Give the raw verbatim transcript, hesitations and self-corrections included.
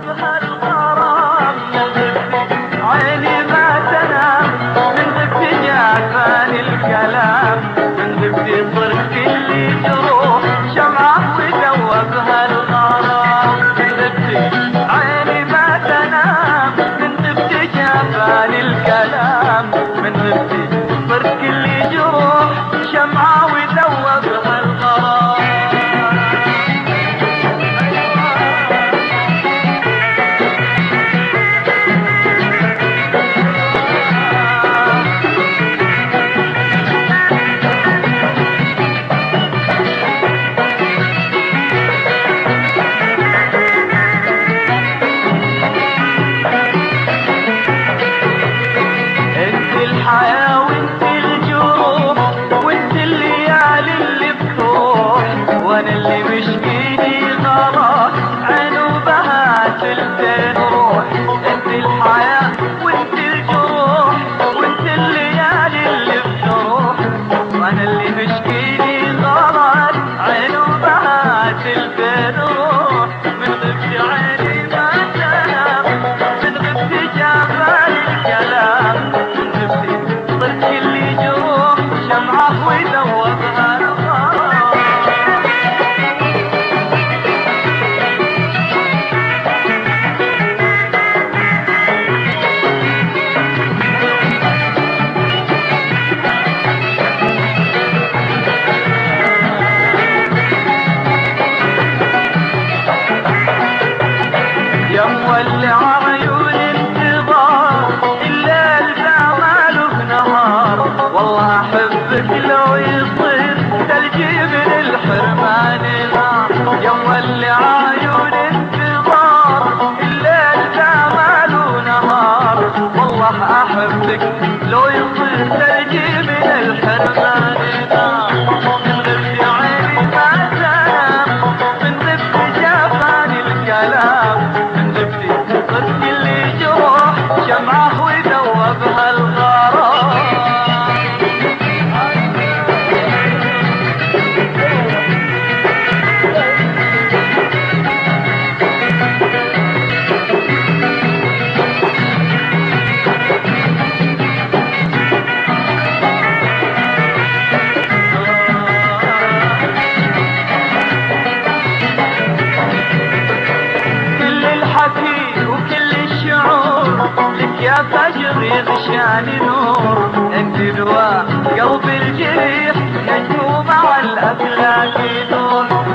دوبها الغرام من غبتي عيني ما تنام من غبتي جافاني الكلام من غبتي صرت كل جروح شمعة ودوبها الغرام من غبتي عيني ما تنام من غبتي جافاني الكلام من غبتي صرت كل جروح شمعة ودوبها الغرام. الحياة وانت الجروح وانت الليالي اللي بتروح وانا اللي مشكيني غلط عينوبها تلتين روح. انت الحياة وانت الجروح وانت الليالي اللي بتروح وانا اللي مشكيني غلط عينوبها تلتين روح. من غبتي عيني ما تنام من غبتي جافاني الكلام صرت كل جروح شمعة وذوبها الغرام. يا مولع عيون انتظار الليل زعماله بنهار والله احبك لو يصير ثلجي من الحرمان نار. يا مولع عيون انتظار الليل زعماله نهار والله احبك لو يصير ثلجي من الحرمان نار. من غبتي عيني ما تنام من غبتي جافاني الكلام من غبتي صرت كل جروح شمعة وذوبها الغرام. وكل الشعور لك يا فجر يغشاني نور. انت دواء قلبي الجريح نجم مع الافلاك نور.